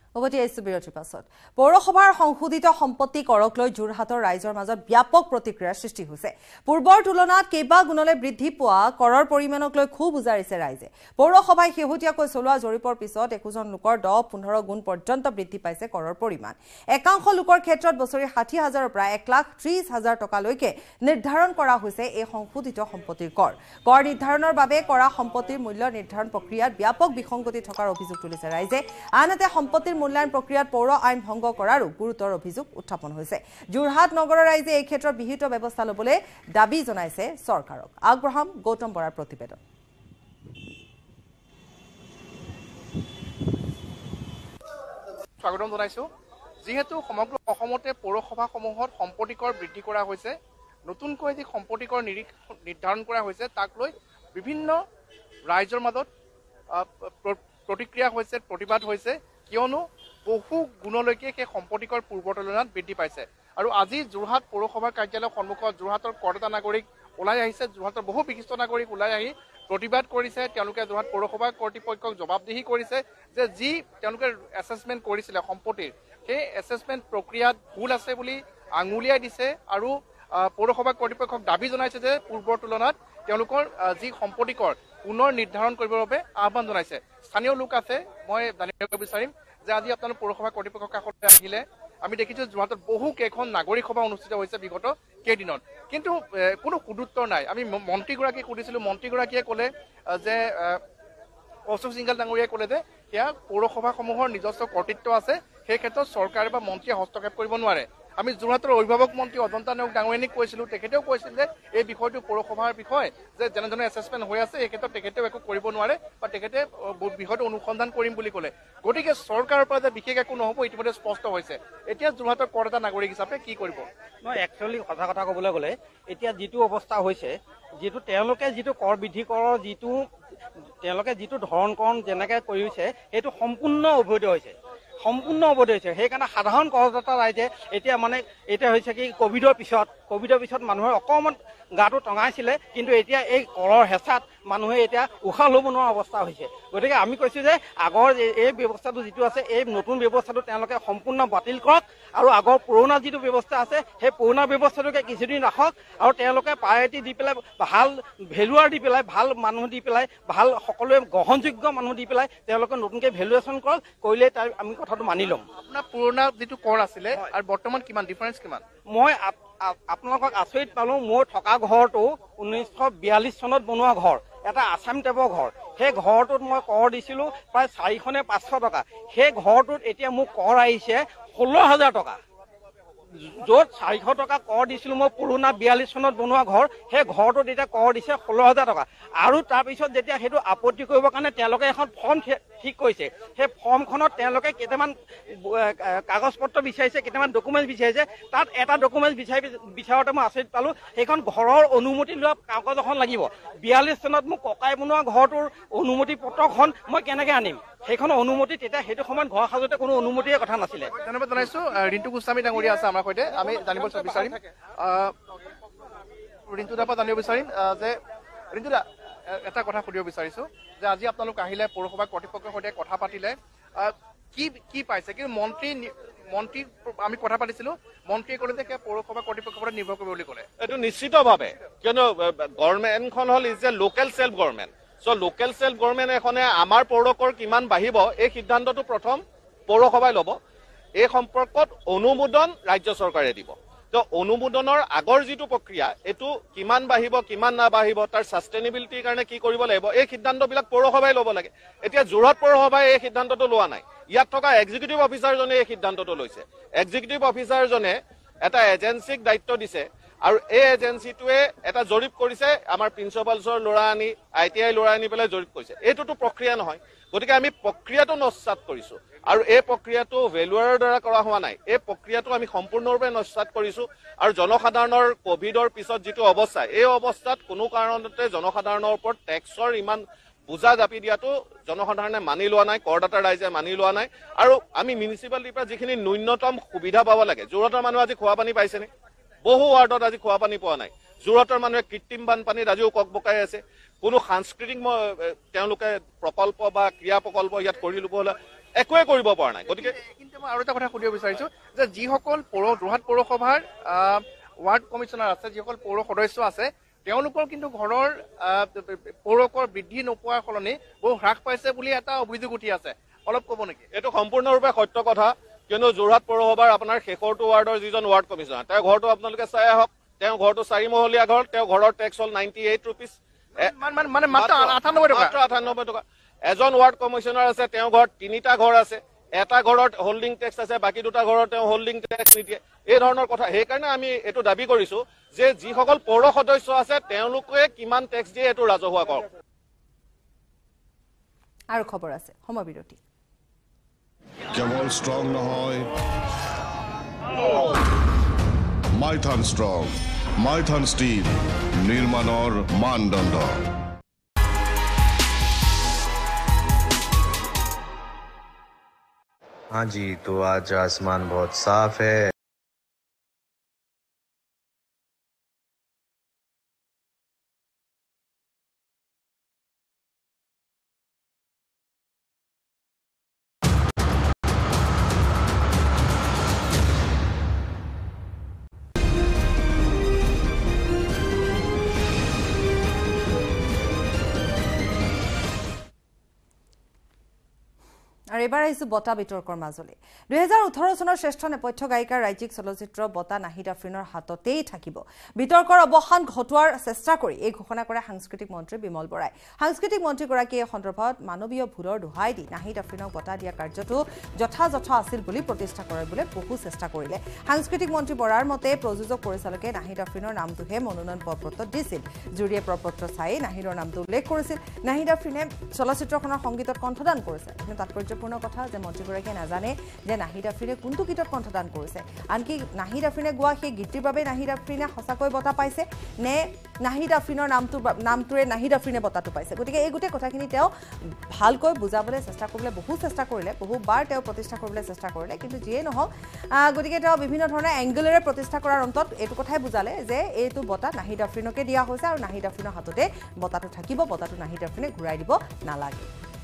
উভতি আহিছো বিৰতিৰ পাছত পৌৰসভাৰ সংশোধিত সম্পত্তি কৰক লৈ যোৰহাটৰ ৰাইজৰ মাজত ব্যাপক প্ৰতিক্ৰিয়াৰ সৃষ্টি হৈছে পূৰ্বৰ তুলনাত কেইবা গুণলৈ বৃদ্ধি পোৱা কৰৰ পৰিমাণক লৈ খুব উজাৰিছে ৰাইজে পৌৰসভাই শেহতীয়াকৈ চলোৱা জৰীপৰ পিছত একোজন লোকৰ 10-15 গুণ পৰ্যন্ত বৃদ্ধি পাইছে কৰৰ পৰিমাণ একাংশ লোকৰ ক্ষেত্ৰত বছৰি 60,000ৰ পৰা 1,30,000 টকালৈকে নিৰ্ধাৰণ কৰা হৈছে এই সংশোধিত সম্পত্তিৰ কৰ নিৰ্ধাৰণৰ বাবে কৰা সম্পত্তিৰ মূল্য নিৰ্ধাৰণ প্ৰক্ৰিয়াত ব্যাপক বিসংগতি থকাৰ অভিযোগ তুলিছে ৰাইজে আনহাতে সম্পত্তিৰ মূল্যায়ন প্ৰক্ৰিয়াত পৌৰ আইন ভংগ কৰাৰো গুৰুতৰ অভিযোগ উত্থাপন হৈছে যোৰহাট নগৰৰ ৰাইজে এই ক্ষেত্ৰত বিহিত ব্যৱস্থা ল'বলৈ দাবী জনাইছে চৰকাৰক আগবঢ়াম গৌতম বৰাৰ প্ৰতিবেদন স্বাগতম জনাইছো যেহেতু সমগ্ৰ অসমতে পৌৰসভাসমূহত সম্পত্তি কৰ বৃদ্ধি কৰা হৈছে নতুনকৈ যি সম্পত্তি কৰ নিৰ্ধাৰণ কৰা হৈছে তাক লৈ বিভিন্ন ৰাইজৰ মাজত প্ৰতিক্ৰিয়া হৈছে প্ৰতিবাদ হৈছে কিয়নো বহু গুণলৈকে সেই সম্পত্তি কৰ পূৰ্বৰ তুলনাত বৃদ্ধি পাইছে আৰু আজি যোৰহাট পৌৰসভাৰ কাৰ্যালয়ৰ সন্মুখত যোৰহাটৰ কৰদাতা নাগৰিক ওলাই আহিছে যোৰহাটৰ বহু বিশিষ্ট নাগৰিক ওলাই আহি প্ৰতিবাদ কৰিছে তেওঁলোকে যোৰহাট পৌৰসভা কৰ্তৃপক্ষক জবাবদিহি কৰিছে যে যি তেওঁলোকে এছেছমেণ্ট কৰিছিলে সম্পত্তিৰ সেই এছেছমেণ্ট প্ৰক্ৰিয়াত ভুল আছে বুলি আঙুলিয়াই দিছে আৰু পৌৰসভা কৰ্তৃপক্ষক দাবী জনাইছে যে পূৰ্বৰ তুলনাত তেওঁলোকৰ যি সম্পত্তি কৰ পুনৰ নিৰ্ধাৰণ কৰিবৰ বাবে আহ্বান জনাইছে স্থানীয় লোক আছে মই জানিব বিচাৰিম যে আজি আপোনালোক পৌৰসভা কৰ্তৃপক্ষৰ কাষতে আহিলে আমি দেখিছোঁ যোৰহাটত বহু কেইখন নাগৰিক সভা অনুষ্ঠিত হৈছে বিগত কেইদিনত কিন্তু কোনো সুদুত্তৰ নাই আমি মন্ত্ৰীগৰাকীক সুধিছিলোঁ মন্ত্ৰীগৰাকীয়ে ক'লে যে অশোক সিংঘল ডাঙৰীয়াই ক'লে যে সেয়া পৌৰসভাসমূহৰ নিজস্ব কৰ্তৃত্ব আছে সেই ক্ষেত্ৰত চৰকাৰে বা মন্ত্ৰীয়ে হস্তক্ষেপ কৰিব নোৱাৰে আমি যোৰহাটৰ অভিভাৱক মন্ত্ৰী অজন্তা নেওগ ডাঙৰীয়ানীক কৈছিলোঁ তেখেতেও কৈছিল যে এই বিষয়টো পৌৰসভাৰ বিষয় যে যেনেধৰণে এছেছমেণ্ট হৈ আছে এই ক্ষেত্ৰত তেখেতেও একো কৰিব নোৱাৰে বা তেখেতে বিষয়টো অনুসন্ধান কৰিম বুলি ক'লে গতিকে চৰকাৰৰ পৰা যে বিশেষ একো নহ'ব ইতিমধ্যে স্পষ্ট হৈছে এতিয়া যোৰহাটৰ কৰদাতা নাগৰিক হিচাপে কি কৰিব মই একচুৱেলি সঁচা কথা ক'বলৈ গ'লে এতিয়া যিটো অৱস্থা হৈছে তেওঁলোকে যিটো কৰ বৃদ্ধি কৰৰ তেওঁলোকে যিটো ধৰণকৰণ যেনেকৈ কৰিছে সেইটো সম্পূৰ্ণ অবৈধ হৈছে সেইকাৰণে সাধাৰণ কৰদাতা ৰাইজে এতিয়া হৈছে কি কভিডৰ পিছত মানুহে অকণমান গাটো টঙাইছিলে কিন্তু এতিয়া এই কৰৰ হেঁচাত মানুহে এতিয়া উশাহ ল'ব নোৱাৰা অৱস্থা হৈছে গতিকে আমি কৈছোঁ যে আগৰ এই ব্যৱস্থাটো যিটো আছে এই নতুন ব্যৱস্থাটো তেওঁলোকে সম্পূৰ্ণ বাতিল কৰক আৰু আগৰ পুৰণা যিটো ব্যৱস্থা আছে সেই পুৰণা ব্যৱস্থাটোকে কিছুদিন ৰাখক আৰু তেওঁলোকে প্ৰায়ৰিটি দি পেলাই ভাল ভেলুৱাৰ দি পেলাই ভাল মানুহ দি পেলাই ভাল সকলোৱে গ্ৰহণযোগ্য মানুহ দি পেলাই তেওঁলোকে নতুনকৈ ভেলুৱেশ্যন কৰক কৰিলে তাৰ আমি কথাটো মানি ল'ম আপোনাৰ পুৰণা যিটো কৰ আছিলে আৰু বৰ্তমান কিমান ডিফাৰেঞ্চ কিমান মই আপোনালোকক আচৰিত পালোঁ মোৰ থকা ঘৰটো 1942 চনত বনোৱা ঘৰ এটা আছাম টাইপৰ ঘৰ সেই ঘৰটোত মই কৰ দিছিলোঁ প্ৰায় 400 নে 500 টকা সেই ঘৰটোত এতিয়া মোক কৰ আহিছে 16,000 টকা য'ত 400 টকা কৰ দিছিলোঁ মই পুৰণা 42 চনত বনোৱা ঘৰ সেই ঘৰটোত এতিয়া কৰ দিছে 16,000 টকা আৰু তাৰপিছত যেতিয়া সেইটো আপত্তি কৰিবৰ কাৰণে তেওঁলোকে এখন ফৰ্ম ঠিক কৰিছে সেই ফৰ্মখনত তেওঁলোকে কেইটামান কাগজ পত্ৰ বিচাৰিছে কেইটামান ডকুমেণ্টছ বিচাৰিছে তাত এটা ডকুমেণ্টছ বিচাৰোঁতে মই আচৰিত পালোঁ সেইখন ঘৰৰ অনুমতি লোৱা কাগজ এখন লাগিব 42 চনত মোক ককাই বনোৱা ঘৰটোৰ অনুমতি পত্ৰখন মই কেনেকৈ আনিম সেইখন অনুমতি তেতিয়া সেইটো সময়ত ঘৰ সাজোতে কোনো অনুমতিয়ে কথা নাছিলে ধন্যবাদ জনাইছোঁ ৰিণ্টু গোস্বামী ডাঙৰীয়া আছে আমাৰ সৈতে আমি জানিব বিচাৰিম ৰিণ্টুদাৰ পৰা জানিব বিচাৰিম যে ৰিণ্টুদা এটা কথা সুধিব বিচাৰিছোঁ যে আজি আপোনালোক আহিলে পৌৰসভা কৰ্তৃপক্ষৰ সৈতে কথা পাতিলে কি পাইছে কিন্তু মন্ত্ৰী আমি কথা পাতিছিলোঁ মন্ত্ৰীয়ে ক'লে যে পৌৰসভা কৰ্তৃপক্ষৰ পৰা নিৰ্ভৰ কৰিব বুলি ক'লে এইটো নিশ্চিতভাৱে কিয়নো গভৰ্ণমেণ্টখন হ'ল is a local self government so' local self government এখনে আমাৰ পৌৰকৰ কিমান বাঢ়িব এই সিদ্ধান্তটো প্ৰথম পৌৰসভাই ল'ব এই সম্পৰ্কত অনুমোদন ৰাজ্য চৰকাৰে দিব তো অনুমোদনৰ আগৰ যিটো প্ৰক্ৰিয়া এইটো কিমান বাঢ়িব কিমান নাবাঢ়িব তাৰ ছাষ্টেইনেবিলিটিৰ কাৰণে কি কৰিব লাগিব এই সিদ্ধান্তবিলাক পৌৰসভাই ল'ব লাগে এতিয়া যোৰহাট পৌৰসভাই এই সিদ্ধান্তটো লোৱা নাই ইয়াত থকা এক্সিকিউটিভ অফিচাৰজনে এই সিদ্ধান্তটো লৈছে এক্সিকিউটিভ অফিচাৰজনে এটা এজেঞ্চিক দায়িত্ব দিছে আৰু এই এজেঞ্চিটোৱে এটা জৰীপ কৰিছে আমাৰ প্ৰিন্সিপালছৰ ল'ৰা আনি ITI ল'ৰা আনি পেলাই জৰীপ কৰিছে এইটোতো প্ৰক্ৰিয়া নহয় গতিকে আমি প্ৰক্ৰিয়াটো নস্যাৎ কৰিছোঁ আৰু এই প্ৰক্ৰিয়াটো ভেলুৱাৰৰ দ্বাৰা কৰা হোৱা নাই এই প্ৰক্ৰিয়াটো আমি সম্পূৰ্ণৰূপে নস্যাৎ কৰিছোঁ আৰু জনসাধাৰণৰ কোভিডৰ পিছত যিটো অৱস্থা এই অৱস্থাত কোনো কাৰণতে জনসাধাৰণৰ ওপৰত টেক্সৰ ইমান বোজা জাপি দিয়াটো জনসাধাৰণে মানি লোৱা নাই কৰদাতা ৰাইজে মানি লোৱা নাই আৰু আমি মিউনিচিপালিটিৰ পৰা যিখিনি ন্যূনতম সুবিধা পাব লাগে যোৰহাটৰ মানুহ আজি খোৱা পানী পাইছেনে বহু ৱাৰ্ডত আজি খোৱা পানী পোৱা নাই যোৰহাটৰ মানুহে কৃত্ৰিম বানপানীত আজিও ককবকাই আছে কোনো সাংস্কৃতিক তেওঁলোকে প্ৰকল্প বা ক্ৰিয়া প্ৰকল্প ইয়াত কৰি ল'ব হ'লে একোৱে কৰিব পৰা নাই। গতিকে কিন্তু মই আৰু এটা কথা সুধিব বিচাৰিছোঁ যে যিসকল যোৰহাট পৌৰসভাৰ ৱাৰ্ড কমিশ্যনাৰ আছে, যিসকল পৌৰ সদস্য আছে, তেওঁলোকৰ কিন্তু ঘৰৰ পৌৰকৰ বৃদ্ধি নোপোৱাৰ সলনি বহু হ্ৰাস পাইছে বুলি এটা অভিযোগ উঠি আছে, অলপ ক'ব নেকি? এইটো সম্পূৰ্ণৰূপে সত্য কথা, কিয়নো যোৰহাট পৌৰসভাৰ আপোনাৰ শেষৰটো ৱাৰ্ডৰ যিজন ৱাৰ্ড কমিশ্যনাৰ, তেওঁৰ ঘৰটো আপোনালোকে চাই আহক। তেওঁৰ ঘৰটো 4 মহলীয়া ঘৰ, তেওঁৰ ঘৰৰ টেক্স হ'ল 98 ৰুপিজ, মানে মাত্ৰ 98 টকা। এজন ৱাৰ্ড কমিশ্যনাৰ আছে, তেওঁৰ ঘৰত 3টা ঘৰ আছে, এটা ঘৰত হোল্ডিং টেক্স আছে, বাকী 2টা ঘৰত তেওঁ হোল্ডিং টেক্স নিদিয়ে, এই ধৰণৰ কথা। সেইকাৰণে আমি এইটো দাবী কৰিছোঁ যে যিসকল পৌৰ সদস্য আছে তেওঁলোকে কিমান টেক্স দিয়ে এইটো ৰাজহুৱা কৰক। আৰু খবৰ আছে সময় বিৰতি। কেৱল ষ্ট্ৰং নহয়, মাইথান ষ্ট্ৰং, মাইথান ষ্টীল, নিৰ্মাণৰ মানদণ্ড। हाँ जी, तो आज आसमान बहुत साफ है। আৰু এবাৰ আহিছো বঁটা বিতৰ্কৰ মাজলৈ। 2018 চনৰ শ্ৰেষ্ঠ নেপথ্য গায়িকা ৰাজ্যিক চলচ্চিত্ৰ বঁটা নাহিদ আফ্ৰিনৰ হাততেই থাকিব। বিতৰ্কৰ অৱসান ঘটোৱাৰ চেষ্টা কৰি এই ঘোষণা কৰে সাংস্কৃতিক মন্ত্ৰী বিমল বৰাই। সাংস্কৃতিক মন্ত্ৰীগৰাকীয়ে এই সন্দৰ্ভত মানৱীয় ভুলৰ দোহাই দি নাহিদ আফ্ৰিনক বঁটা দিয়া কাৰ্যটো যথাযথ আছিল বুলি প্ৰতিষ্ঠা কৰিবলৈ বহু চেষ্টা কৰিলে। সাংস্কৃতিক মন্ত্ৰী বৰাৰ মতে প্ৰযোজক পৰিচালকে নাহিদ আফ্ৰিনৰ নামটোহে মনোনয়ন পত্ৰত দিছিল। জুৰীয়ে প্ৰপত্ৰ চাই নাহিদৰ নামটো উল্লেখ কৰিছিল। নাহিদ আফ্ৰিনে চলচ্চিত্ৰখনৰ সংগীতত কণ্ঠদান কৰিছে। কিন্তু তাৎপৰ্যপূৰ্ণ কথা যে মন্ত্ৰীগৰাকীয়ে নাজানে যে নাহিদ আফ্ৰিনে কোনটো গীতত কণ্ঠদান কৰিছে। আনকি নাহিদ আফ্ৰিনে গোৱা সেই গীতটিৰ বাবে নাহিদ আফ্ৰিনে সঁচাকৈ বঁটা পাইছে নে নাহিদ আফ্ৰিনৰ নামটোৰে নাহিদ আফ্ৰিনে বঁটাটো পাইছে। গতিকে এই গোটেই কথাখিনি তেওঁ ভালকৈ বুজাবলৈ চেষ্টা কৰিলে, বহুবাৰ তেওঁ প্ৰতিষ্ঠা কৰিবলৈ চেষ্টা কৰিলে, কিন্তু যিয়েই নহওক গতিকে তেওঁ বিভিন্ন ধৰণৰ এংগলেৰে প্ৰতিষ্ঠা কৰাৰ অন্তত এইটো কথাই বুজালে যে এইটো বঁটা নাহিদ আফ্ৰিনকে দিয়া হৈছে আৰু নাহিদ আফ্ৰিনৰ হাততে বঁটাটো থাকিব, বঁটাটো নাহিদ আফ্ৰিনে ঘূৰাই দিব নালাগে।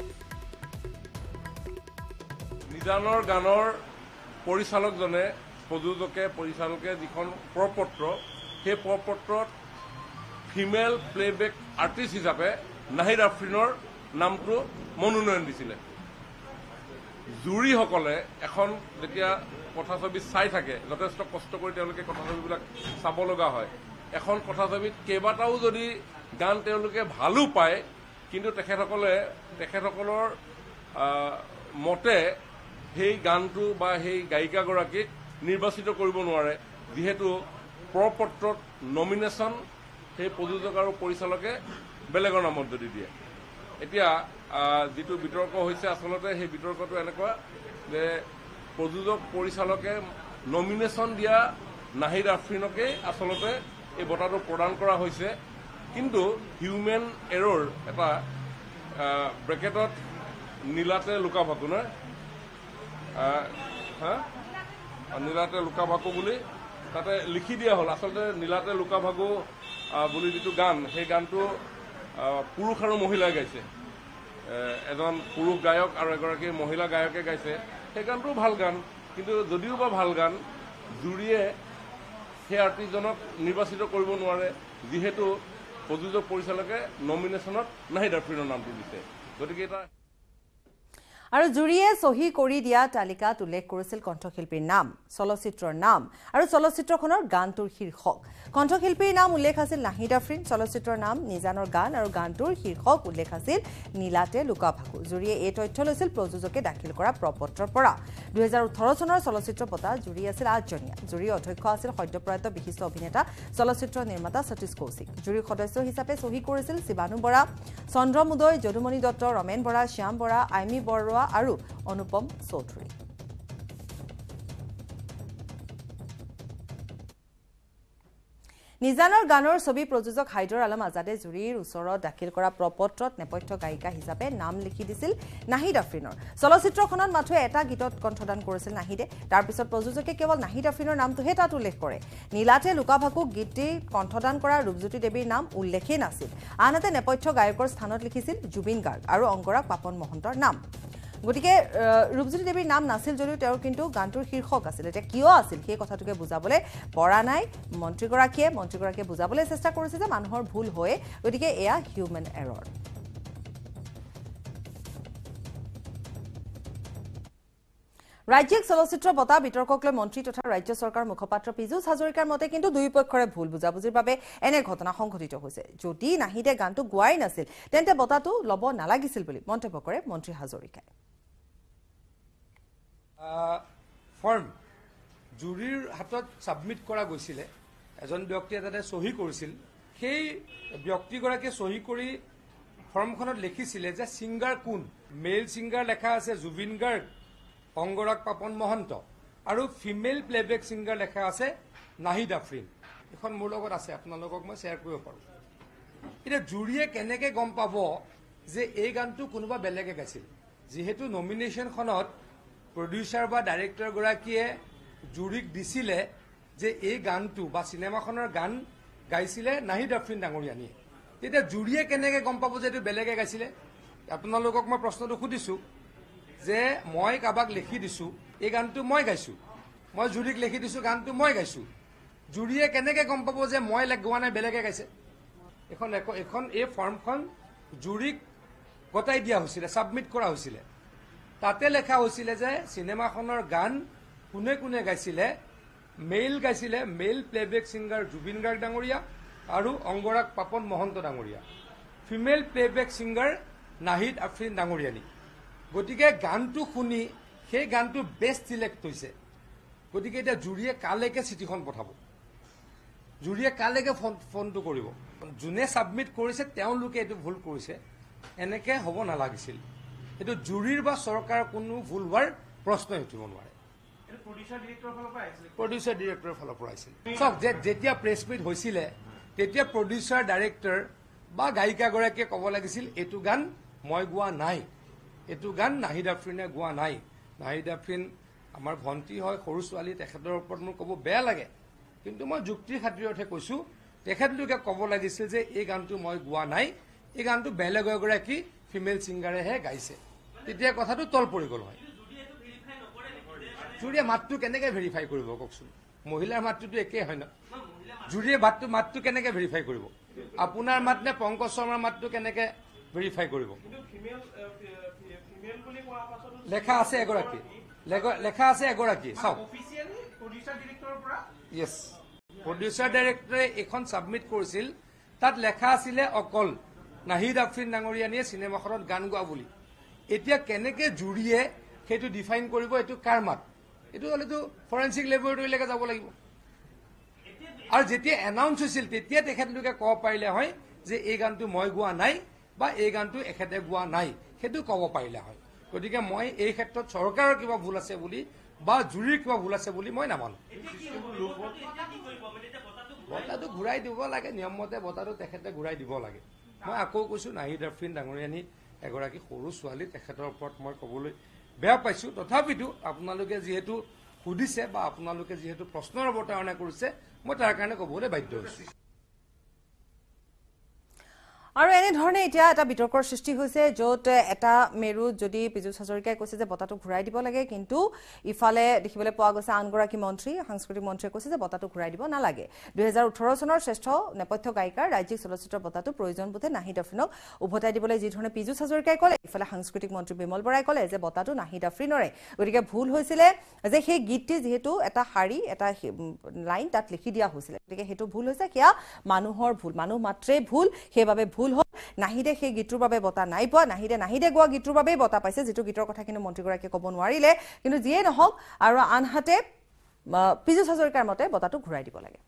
নিজানৰ গানৰ পৰিচালকজনে পৰিচালকে যিখন প্ৰপত্ৰ, সেই প্ৰপত্ৰত ফিমেল প্লেবেক আৰ্টিষ্ট হিচাপে নাহিদ আফ্ৰিনৰ নামটো মনোনয়ন দিছিলে। জুৰীসকলে এখন যেতিয়া কথাছবি চাই থাকে, যথেষ্ট কষ্ট কৰি তেওঁলোকে কথাছবিবিলাক চাব লগা হয়। এখন কথাছবিত কেইবাটাও যদি গান তেওঁলোকে ভালো পায়, কিন্তু তেখেতসকলৰ মতে সেই গানটো বা সেই গায়িকাগৰাকীক নিৰ্বাচিত কৰিব নোৱাৰে, যিহেতু প্ৰপত্ৰত নমিনেশ্যন সেই প্ৰযোজক আৰু পৰিচালকে বেলেগৰ নামত যদি দিয়ে। এতিয়া যিটো বিতৰ্ক হৈছে, আচলতে সেই বিতৰ্কটো এনেকুৱা যে প্ৰযোজক পৰিচালকে নমিনেশ্যন দিয়া নাহিদ আফ্ৰিনকেই আচলতে এই বঁটাটো প্ৰদান কৰা হৈছে। কিন্তু হিউমেন এৰৰ এটা ব্ৰেকেটত নীলাতে লুকা ভাকু নহয়, নীলাতে লুকা ভাকু বুলি তাতে লিখি দিয়া হ'ল। আচলতে নীলাতে লুকা ভাকু বুলি যিটো গান, সেই গানটো পুৰুষ আৰু মহিলাই গাইছে। এজন পুৰুষ গায়ক আৰু এগৰাকী মহিলা গায়কে গাইছে। সেই গানটোও ভাল গান, কিন্তু যদিও বা ভাল গান, জুৰীয়ে সেই আৰ্টিষ্টজনক নিৰ্বাচিত কৰিব নোৱাৰে, যিহেতু প্ৰযোজক পৰিচালকে নমিনেশ্যনত নাহিদ আফ্ৰিনৰ নামটো দিছে। গতিকে এটা আৰু জুৰীয়ে চহী কৰি দিয়া তালিকাত উল্লেখ কৰিছিল কণ্ঠশিল্পীৰ নাম, চলচ্চিত্ৰৰ নাম আৰু চলচ্চিত্ৰখনৰ গানটোৰ শীৰ্ষক। কণ্ঠশিল্পীৰ নাম উল্লেখ আছিল নাহিদ আফ্ৰিন, চলচ্চিত্ৰৰ নাম নিজানৰ গান আৰু গানটোৰ শীৰ্ষক উল্লেখ আছিল নীলাতে লুকা ভাকু। জুৰীয়ে এই তথ্য লৈছিল প্ৰযোজকে দাখিল কৰা প্ৰপত্ৰৰ পৰা। 2018 চনৰ চলচ্চিত্ৰ বঁটা জুৰী আছিল 8জনীয়া। জুৰীৰ অধ্যক্ষ আছিল সদ্যপ্ৰয়াত বিশিষ্ট অভিনেতা চলচ্চিত্ৰ নিৰ্মাতা সতীশ কৌশিক। জুৰীৰ সদস্য হিচাপে চহী কৰিছিল শিৱানু বৰা, চন্দ্ৰমোদয়, যদুমণি দত্ত, ৰমেন বৰা, শ্যাম বৰা, আইমী বৰুৱা আৰু অনুপম চৌধুৰী। নিজানৰ গানৰ ছবি প্ৰযোজক হাইদৰ আলম আজাদে জুৰীৰ ওচৰত দাখিল কৰা প্ৰপত্ৰত নেপথ্য গায়িকা হিচাপে নাম লিখি দিছিল নাহিদ আফ্ৰিনৰ। চলচ্চিত্ৰখনত মাথো এটা গীতত কণ্ঠদান কৰিছিল নাহিদে। তাৰ পিছত প্ৰযোজকে কেৱল নাহিদ আফ্ৰিনৰ নামটোহে তাত উল্লেখ কৰে। নীলাতে লুকা ভাকু গীতটি কণ্ঠদান কৰা ৰূপজ্যোতি দেৱীৰ নাম উল্লেখেই নাছিল। আনহাতে নেপথ্য গায়কৰ স্থানত লিখিছিল জুবিন গাৰ্গ আৰু অংগৰাগ পাপন মহন্তৰ নাম। গতিকে ৰূপজ্যোতি দেৱীৰ নাম নাছিল যদিও তেওঁৰ কিন্তু গানটোৰ শীৰ্ষক আছিল এতিয়া কিয় আছিল সেই কথাটোকে বুজাবলৈ পৰা নাই মন্ত্ৰীগৰাকীয়ে বুজাবলৈ চেষ্টা কৰিছে যে মানুহৰ ভুল হয় গতিকে এয়া হিউমেন এৰৰ ৰাজ্যিক চলচ্চিত্ৰ বঁটা বিতৰ্কক লৈ মন্ত্ৰী তথা ৰাজ্য চৰকাৰৰ মুখপাত্ৰ পীযুষ হাজৰিকাৰ মতে কিন্তু দুই পক্ষৰে ভুল বুজাবুজিৰ বাবে এনে ঘটনা সংঘটিত হৈছে যদি নাহিদে গানটো গোৱাই নাছিল তেন্তে বঁটাটো ল'ব নালাগিছিল বুলি মন্তব্য কৰে মন্ত্ৰী হাজৰিকাই ফৰ্ম জুৰিৰ হাতত সাবমিট কৰা গৈছিল এজন ব্যক্তিয়ে তাতে সহি কৰিছিল সেই ব্যক্তিগৰাকীয়ে সহি কৰি ফৰ্মখনত লিখিছিলে যে সিংগাৰ কোন মেল সিংগাৰ লেখা আছে জুবিন গাৰ্গ অংগৰাগ পাপন মহন্ত আৰু ফিমেল প্লেবেক সিংগাৰ লেখা আছে নাহিদ আফৰিন এখন মোৰ লগত আছে আপোনালোকক মই শ্বেয়াৰ কৰিব পাৰোঁ এতিয়া জুৰিয়ে কেনেকৈ গম পাব যে এই গানটো কোনোবা বেলেগে গাইছিল যিহেতু নমিনেশ্যনখনত প্ৰডিউচাৰ বা ডাইৰেক্টৰগৰাকীয়ে জুৰিক দিছিলে যে এই গানটো বা চিনেমাখনৰ গান গাইছিলে নাহিদ আফৰিন ডাঙৰীয়ানীয়ে তেতিয়া জুৰিয়ে কেনেকৈ গম পাব যে এইটো বেলেগে গাইছিলে আপোনালোকক মই প্ৰশ্নটো সুধিছোঁ যে মই কাবাক লিখি দিছোঁ এই গানটো মই গাইছোঁ মই জুৰিক লিখি দিছোঁ গানটো মই গাইছোঁ জুৰিয়ে কেনেকৈ গম পাব যে মই গোৱা নাই বেলেগে গাইছে এখন এই ফৰ্মখন জুৰিক গতাই দিয়া হৈছিলে ছাবমিট কৰা হৈছিলে তাতে লেখা হৈছিলে যে চিনেমাখনৰ গান কোনে কোনে গাইছিলে male playback singer Zubeen Garg ডাঙৰীয়া আৰু অংগৰাগ পাপন মহন্ত ডাঙৰীয়া female playback singer Nahid Afreen ডাঙৰীয়ানী গতিকে গানটো শুনি সেই গানটো বেষ্ট চিলেক্ট হৈছে গতিকে এতিয়া জুৰিয়ে কালৈকে চিঠিখন পঠাব জুৰিয়ে কালৈকে ফোনটো কৰিব যোনে ছাবমিট কৰিছে তেওঁলোকে এইটো ভুল কৰিছে এনেকৈ হ'ব নালাগিছিল এইটো জুৰিৰ বা চৰকাৰৰ কোনো ভুল হোৱাৰ প্ৰশ্নই উঠিব নোৱাৰে প্ৰডিউচাৰ ডিৰেক্টৰৰ ফালৰ পৰা আহিছিল চাওক যেতিয়া প্ৰেছ মিট হৈছিলে তেতিয়া প্ৰডিউচাৰ ডাইৰেক্টৰ বা গায়িকাগৰাকীয়ে ক'ব লাগিছিল এইটো গান মই গোৱা নাই এইটো গান নাহিদ আফৰিনে গোৱা নাই নাহিদ আফৰিন আমাৰ ভণ্টি হয় সৰু ছোৱালী তেখেতৰ ওপৰত মোৰ ক'ব বেয়া লাগে কিন্তু মই যুক্তিৰ খাতিৰতহে কৈছোঁ তেখেতলোকে ক'ব লাগিছিল যে এই গানটো মই গোৱা নাই এই গানটো বেলেগ এগৰাকী ফিমেল ছিংগাৰেহে গাইছে তেতিয়া কথাটো তল পৰি গ'ল হয় জুৰিয়ে মাতটো কেনেকৈ ভেৰিফাই কৰিব কওকচোন মহিলাৰ মাতটোতো একেই হয় ন জুৰিয়ে মাতটো কেনেকৈ ভেৰিফাই কৰিব আপোনাৰ মাত নে পংকজ শৰ্মাৰ মাতটো কেনেকৈ ভেৰিফাই কৰিব লেখা আছে এগৰাকী চাওক য়েছ প্ৰডিউচাৰ ডাইৰেক্টৰে এইখন ছাবমিট কৰিছিল তাত লেখা আছিলে অকল নাহিদ আফৰিন ডাঙৰীয়ানীয়ে চিনেমাখনত গান গোৱা বুলি এতিয়া কেনেকৈ জুৰিয়ে সেইটো ডিফাইন কৰিব এইটো কাৰ মাত এইটো হ'লেতো ফৰেনচিক লেবৰেটৰীলৈকে যাব লাগিব আৰু যেতিয়া এনাউন্স হৈছিল তেতিয়া তেখেতলোকে ক'ব পাৰিলে হয় যে এই গানটো মই গোৱা নাই বা এই গানটো এখেতে গোৱা নাই সেইটো ক'ব পাৰিলে হয় গতিকে মই এই ক্ষেত্ৰত চৰকাৰৰ কিবা ভুল আছে বুলি বা জুৰিৰ কিবা ভুল আছে বুলি মই নামানো বঁটাটো ঘূৰাই দিব লাগে নিয়মমতে বঁটাটো তেখেতে ঘূৰাই দিব লাগে মই আকৌ কৈছোঁ নাহিদ আফৰিন ডাঙৰীয়ানী এগৰাকী সৰু ছোৱালী তেখেতৰ ওপৰত মই ক'বলৈ বেয়া পাইছোঁ তথাপিতো আপোনালোকে যিহেতু সুধিছে বা আপোনালোকে যিহেতু প্ৰশ্নৰ অৱতাৰণা কৰিছে মই তাৰ কাৰণে ক'বলৈ বাধ্য হৈছোঁ আৰু এনেধৰণে এতিয়া এটা বিতৰ্কৰ সৃষ্টি হৈছে য'ত এটা মেৰুত যদি পীযুষ হাজৰিকাই কৈছে যে বঁটাটো ঘূৰাই দিব লাগে কিন্তু ইফালে দেখিবলৈ পোৱা গৈছে আনগৰাকী মন্ত্ৰী সাংস্কৃতিক মন্ত্ৰীয়ে কৈছে যে বঁটাটো ঘূৰাই দিব নালাগে 2018 চনৰ শ্ৰেষ্ঠ নেপথ্য গায়িকাৰ ৰাজ্যিক চলচ্চিত্ৰ বঁটাটো প্ৰয়োজন বোধে নাহিদ আফৰিনক উভতাই দিবলৈ যি ধৰণে পীযুষ হাজৰিকাই ক'লে ইফালে সাংস্কৃতিক মন্ত্ৰী বিমল বৰাই ক'লে যে বঁটাটো নাহিদ আফৰিনৰে গতিকে ভুল হৈছিলে যে সেই গীতটি যিহেতু এটা শাৰী এটা লাইন তাত লিখি দিয়া হৈছিলে গতিকে সেইটো ভুল হৈছে সেয়া মানুহৰ ভুল মানুহ মাত্ৰেই ভুল সেইবাবে ভুল নাহিদে সেই গীতৰ বাবে বঁটা নাই পোৱা নাহিদে গোৱা গীতৰ বাবেই বঁটা পাইছে যেটো গীতৰ কথা কিন্তু মন্ত্ৰীগৰাকীয়ে ক'ব নোৱাৰিলে কিন্তু যিয়ে নহওক আৰু আনহাতে পীযুষ হাজৰিকাৰ মতে বঁটাটো ঘূৰাই দিব লাগে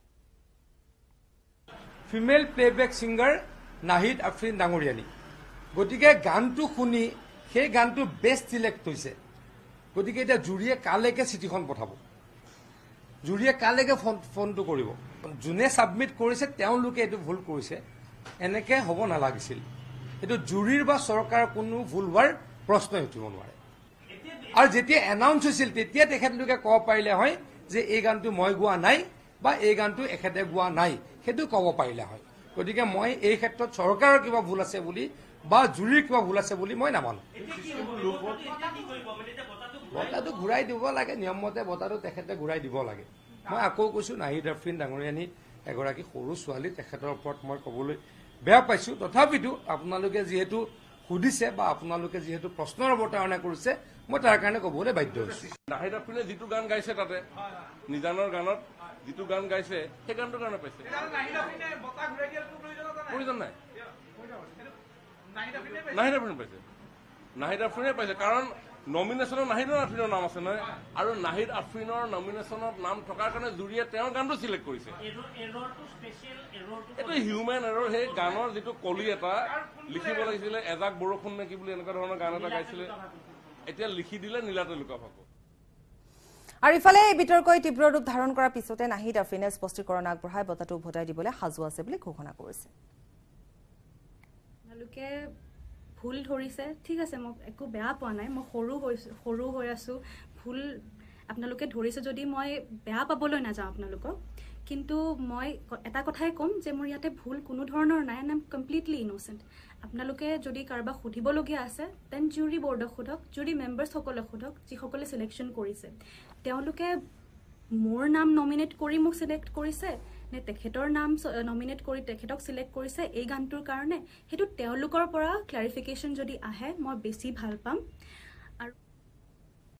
female playback singer Nahid Afreen ডাঙৰীয়ানী গতিকে গানটো শুনি সেই গানটো বেষ্ট চিলেক্ট হৈছে গতিকে এতিয়া জুৰিয়ে কালৈকে চিঠিখন পঠাব জুৰিয়ে কালৈকে ফোনটো কৰিব যোনে ছাবমিট কৰিছে তেওঁলোকে এইটো ভুল কৰিছে এনেকৈ হ'ব নালাগিছিল এইটো জুৰিৰ বা চৰকাৰৰ কোনো ভুল হোৱাৰ প্ৰশ্নই উঠিব নোৱাৰে আৰু যেতিয়া এনাউন্স হৈছিল তেতিয়া তেখেতলোকে ক'ব পাৰিলে হয় যে এই গানটো মই গোৱা নাই বা এই গানটো এখেতে গোৱা নাই সেইটো ক'ব পাৰিলে হয় গতিকে মই এই ক্ষেত্ৰত চৰকাৰৰ কিবা ভুল আছে বুলি বা জুৰিৰ কিবা ভুল আছে বুলি মই নামানো বঁটাটো ঘূৰাই দিব লাগে নিয়মমতে বঁটাটো তেখেতে ঘূৰাই দিব লাগে মই আকৌ কৈছো নাহিদ আফৰিন ডাঙৰীয়ানী এগৰাকী সৰু ছোৱালী তেখেতৰ ওপৰত মই ক'বলৈ বেয়া পাইছো তথাপিতো আপোনালোকে যিহেতু সুধিছে বা আপোনালোকে যিহেতু প্ৰশ্নৰ অৱতাৰণা কৰিছে মই তাৰ কাৰণে ক'বলৈ বাধ্য হৈছো নাহিদ আফৰিনে যিটো গান গাইছে তাতে নিজানৰ গানত যিটো গান গাইছে সেই গানটোৰ কাৰণে পাইছে প্ৰয়োজন নাই নাহিদ আফৰিনে পাইছে নাহিদ আফৰিনে পাইছে কাৰণ নমিনেশ্যনত নাহিদ আফৰিনৰ নাম আছে নহয় আৰু নাহিদ আফৰিনৰ নমিনেশ্যনত নাম থকাৰ কাৰণে জুৰীয়ে তেওঁৰ গানটো চিলেক্ট কৰিছে এইটো হিউমেন এৰৰ সেই গানৰ যিটো কলি এটা লিখিব লাগিছিলে এজাক বৰষুণ নে কি বুলি এনেকুৱা ধৰণৰ গান এটা গাইছিলে এতিয়া লিখি দিলে নীলাতে লুকা ভাকো আৰু ইফালে এই বিতৰ্কই তীব্ৰ ৰূপ ধাৰণ কৰাৰ পিছতে নাহিদ আফৰিনে স্পষ্টীকৰণ আগবঢ়াই বঁটাটো উভতাই দিবলৈ সাজু আছে বুলি ঘোষণা কৰিছে ভুল ধৰিছে ঠিক আছে মই একো বেয়া পোৱা নাই মই সৰু হৈ আছো ভুল আপোনালোকে ধৰিছে যদি মই বেয়া পাবলৈ নাযাওঁ আপোনালোকক কিন্তু মই এটা কথাই ক'ম যে মোৰ ইয়াতে ভুল কোনো ধৰণৰ নাই আই এম কমপ্লিটলি ইনোচেণ্ট আপোনালোকে যদি কাৰোবাক সুধিবলগীয়া আছে দেন জুৰি বৰ্ডক সোধক জুৰি মেম্বাৰ্ছসকলক সোধক যিসকলে চিলেকশ্যন কৰিছে তেওঁলোকে মোৰ নাম নমিনেট কৰি মোক চিলেক্ট কৰিছে নে তেখেতৰ নাম নমিনেট কৰি তেখেতক চিলেক্ট কৰিছে এই গানটোৰ কাৰণে সেইটো তেওঁলোকৰ পৰা ক্লাৰিফিকেশ্যন যদি আহে মই বেছি ভাল পাম